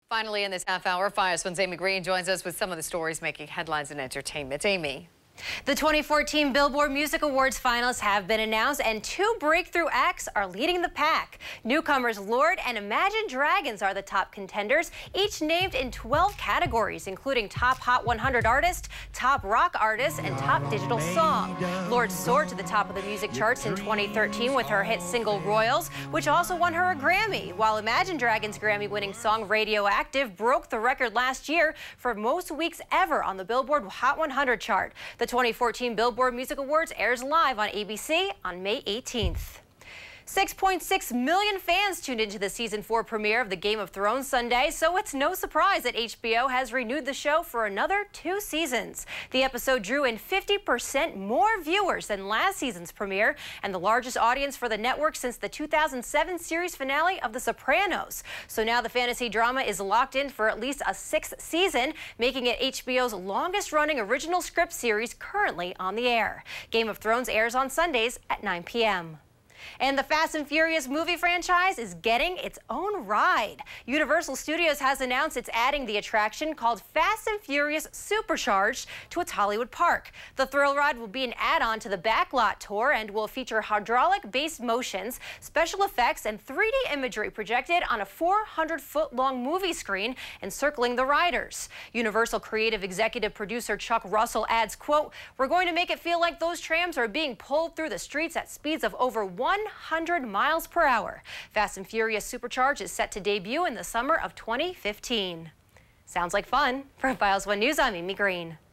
Finally, in this half hour, Fios 1's Amy Green joins us with some of the stories making headlines in entertainment. Amy. The 2014 Billboard Music Awards finalists have been announced, and two breakthrough acts are leading the pack. Newcomers Lorde and Imagine Dragons are the top contenders, each named in 12 categories, including Top Hot 100 Artist, Top Rock Artist, and Top Digital Song. Lorde soared to the top of the music charts in 2013 with her hit single Royals, which also won her a Grammy, while Imagine Dragons' Grammy-winning song Radioactive broke the record last year for most weeks ever on the Billboard Hot 100 chart. The 2014 Billboard Music Awards airs live on ABC on May 18th. 6.6 million fans tuned into the season 4 premiere of the Game of Thrones Sunday, so it's no surprise that HBO has renewed the show for another 2 seasons. The episode drew in 50% more viewers than last season's premiere and the largest audience for the network since the 2007 series finale of The Sopranos. So now the fantasy drama is locked in for at least a 6th season, making it HBO's longest-running original script series currently on the air. Game of Thrones airs on Sundays at 9 p.m. And the Fast and Furious movie franchise is getting its own ride. Universal Studios has announced it's adding the attraction called Fast and Furious Supercharged to its Hollywood park. The thrill ride will be an add-on to the Backlot tour and will feature hydraulic-based motions, special effects, and 3D imagery projected on a 400-foot-long movie screen encircling the riders. Universal creative executive producer Chuck Russell adds, quote, "We're going to make it feel like those trams are being pulled through the streets at speeds of over 100 miles per hour. Fast and Furious Supercharged is set to debut in the summer of 2015. Sounds like fun. For Fios 1 News, I'm Amy Green.